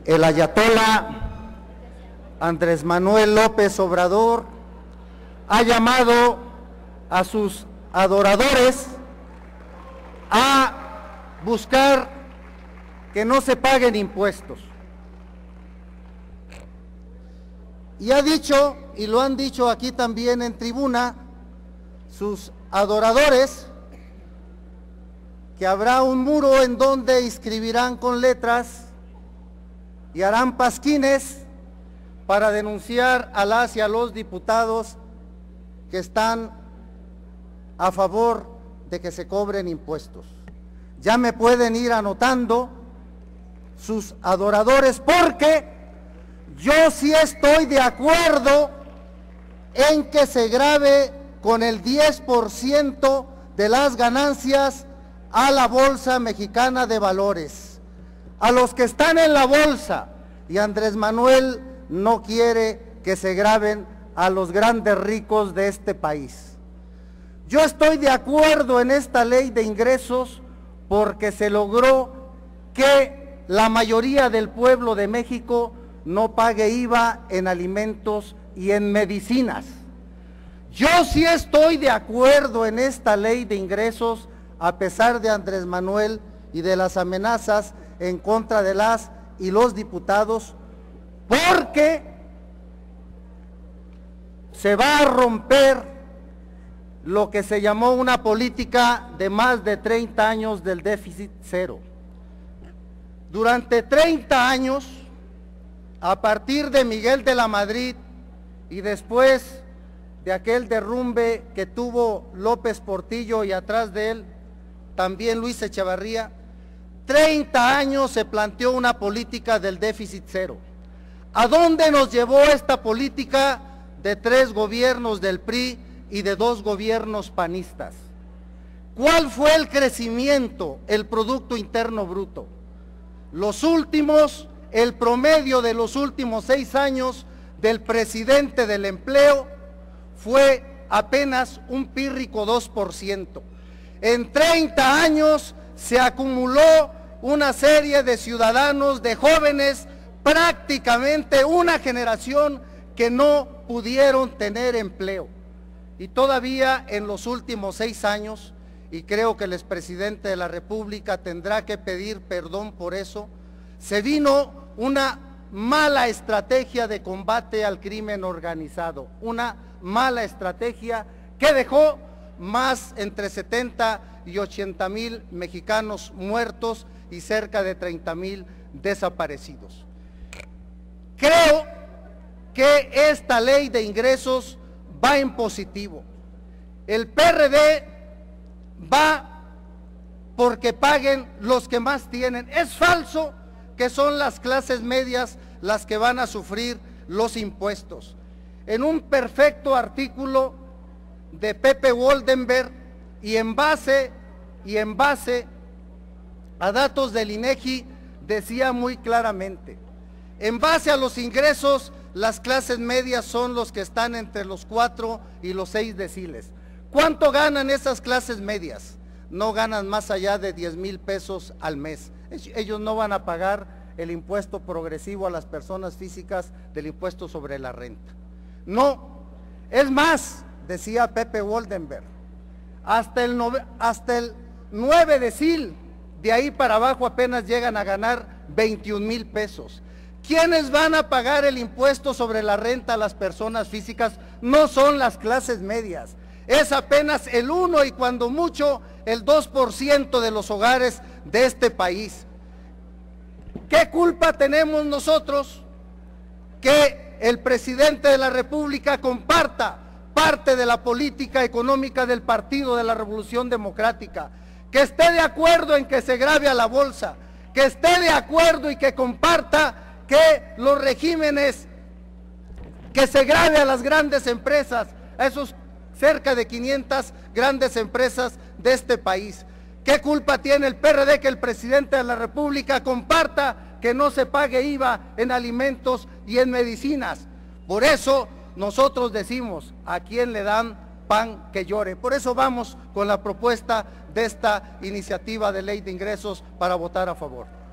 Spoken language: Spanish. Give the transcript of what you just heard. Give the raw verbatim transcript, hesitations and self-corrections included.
el ayatolá Andrés Manuel López Obrador ha llamado a sus adoradores a buscar que no se paguen impuestos. Y ha dicho, y lo han dicho aquí también en tribuna, sus adoradores, que habrá un muro en donde inscribirán con letras y harán pasquines para denunciar a las y a los diputados que están a favor de que se cobren impuestos. Ya me pueden ir anotando sus adoradores, porque yo sí estoy de acuerdo en que se grave con el diez por ciento de las ganancias a la Bolsa Mexicana de Valores, a los que están en la bolsa, y Andrés Manuel no quiere que se graven a los grandes ricos de este país. Yo estoy de acuerdo en esta ley de ingresos porque se logró que la mayoría del pueblo de México no pague I V A en alimentos y en medicinas. Yo sí estoy de acuerdo en esta ley de ingresos, a pesar de Andrés Manuel y de las amenazas en contra de las y los diputados, porque se va a romper lo que se llamó una política de más de treinta años del déficit cero. Durante treinta años, a partir de Miguel de la Madrid y después de aquel derrumbe que tuvo López Portillo y atrás de él también Luis Echevarría, treinta años se planteó una política del déficit cero. ¿A dónde nos llevó esta política de tres gobiernos del P R I y de dos gobiernos panistas? ¿Cuál fue el crecimiento, el Producto Interno Bruto? Los últimos, el promedio de los últimos seis años del presidente del empleo fue apenas un pírrico dos por ciento. En treinta años se acumuló una serie de ciudadanos, de jóvenes, prácticamente una generación que no pudieron tener empleo. Y todavía en los últimos seis años, y creo que el expresidente de la República tendrá que pedir perdón por eso, se vino una mala estrategia de combate al crimen organizado, una mala estrategia que dejó más entre setenta y ochenta mil mexicanos muertos y cerca de treinta mil desaparecidos. Creo que esta ley de ingresos va en positivo. El P R D va porque paguen los que más tienen. Es falso que son las clases medias las que van a sufrir los impuestos. En un perfecto artículo de Pepe Woldenberg y en base y en base a datos del INEGI decía muy claramente: en base a los ingresos, las clases medias son los que están entre los cuatro y los seis deciles. ¿Cuánto ganan esas clases medias? No ganan más allá de diez mil pesos al mes. Ellos no van a pagar el impuesto progresivo a las personas físicas del impuesto sobre la renta. No, es más, decía Pepe Woldenberg, hasta el, nove, hasta el nueve decil, de ahí para abajo apenas llegan a ganar veintiún mil pesos. ¿Quiénes van a pagar el impuesto sobre la renta a las personas físicas? No son las clases medias, es apenas el uno y cuando mucho el dos por ciento de los hogares de este país. ¿Qué culpa tenemos nosotros que el presidente de la República comparta parte de la política económica del Partido de la Revolución Democrática, que esté de acuerdo en que se grave a la bolsa, que esté de acuerdo y que comparta que los regímenes, que se grave a las grandes empresas, a esos cerca de quinientas grandes empresas de este país? ¿Qué culpa tiene el P R D que el presidente de la República comparta que no se pague I V A en alimentos y en medicinas? Por eso nosotros decimos: ¿a quién le dan pan que llore? Por eso vamos con la propuesta de esta iniciativa de ley de ingresos para votar a favor.